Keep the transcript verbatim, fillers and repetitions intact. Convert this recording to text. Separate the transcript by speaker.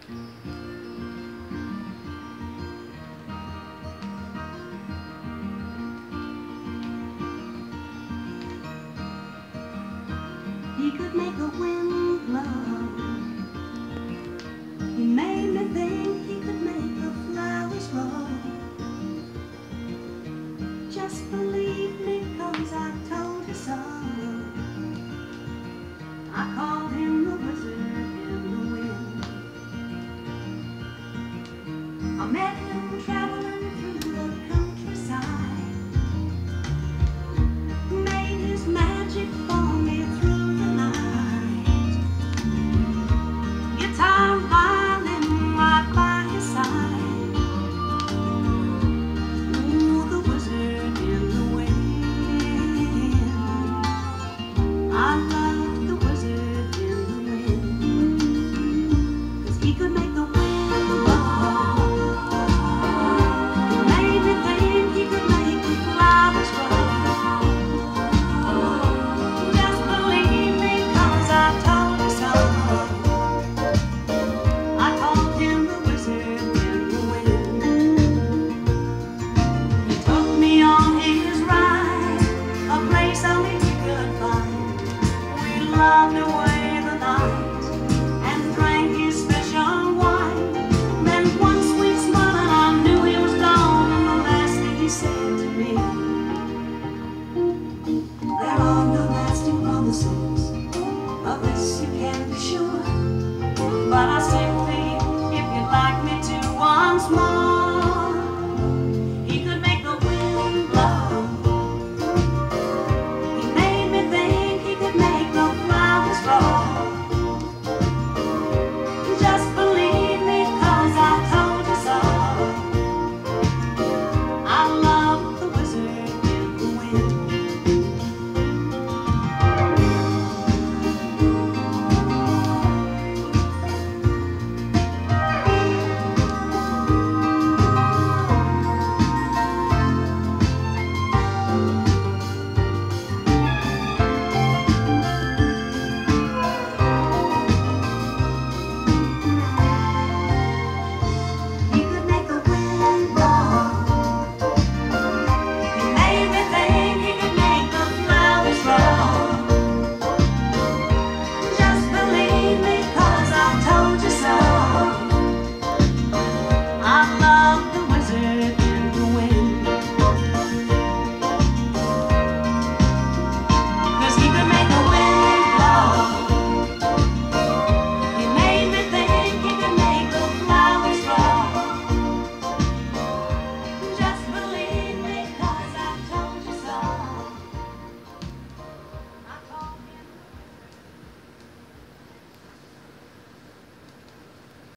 Speaker 1: He could make a wind blow. He made me think he could make the flowers grow. Just believe me, 'cause I told you so. I called him the wizard in the wind. I met him traveling through the countryside. Made his magic for me through the night. Guitar violin right by his side. Ooh, the wizard in the wind. I love the wizard in the wind, 'cause he could make the wind blow. Made me think he could make the flowers grow. Just believe me, 'cause I told you so. I called him the wizard in the wind. He took me on his ride, a place only we could find. We loved away the night and drank his special wine. Then one sweet smile and I knew he was gone, and the last thing he said to me, there are no lasting promises, of this you can be sure. But I'll sing for you if you'd like me to.